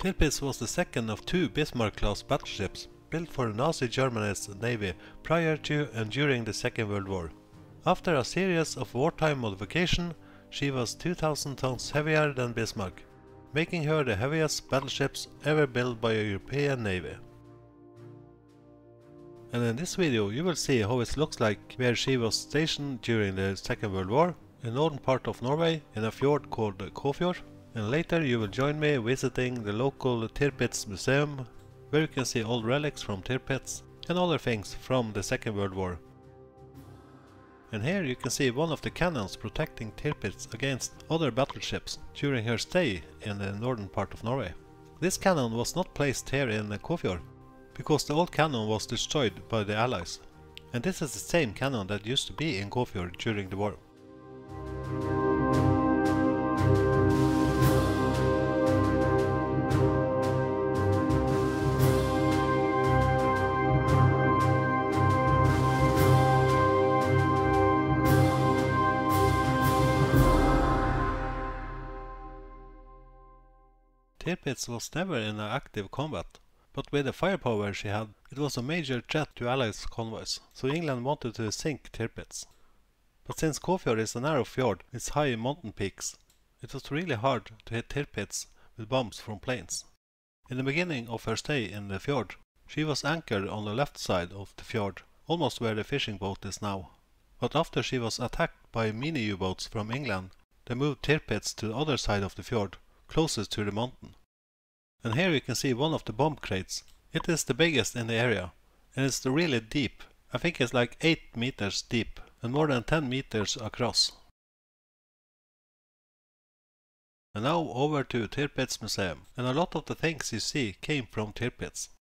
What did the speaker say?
Tirpitz was the second of two Bismarck-class battleships built for Nazi Germany's navy prior to and during the Second World War. After a series of wartime modifications, she was 2,000 tons heavier than Bismarck, making her the heaviest battleships ever built by a European navy. And in this video you will see how it looks like where she was stationed during the Second World War, in the northern part of Norway in a fjord called Kåfjord. And later you will join me visiting the local Tirpitz Museum, where you can see old relics from Tirpitz and other things from the Second World War. And here you can see one of the cannons protecting Tirpitz against other battleships during her stay in the northern part of Norway. This cannon was not placed here in Kåfjord, because the old cannon was destroyed by the Allies. And this is the same cannon that used to be in Kåfjord during the war. Tirpitz was never in active combat, but with the firepower she had, it was a major threat to Allies convoys, so England wanted to sink Tirpitz. But since Kåfjord is a narrow fjord with high mountain peaks, it was really hard to hit Tirpitz with bombs from planes. In the beginning of her stay in the fjord, she was anchored on the left side of the fjord, almost where the fishing boat is now. But after she was attacked by mini U-boats from England, they moved Tirpitz to the other side of the fjord, closest to the mountain. And here you can see one of the bomb crates. It is the biggest in the area, and it's really deep. I think it's like 8 meters deep and more than 10 meters across. And now over to Tirpitz Museum, and a lot of the things you see came from Tirpitz.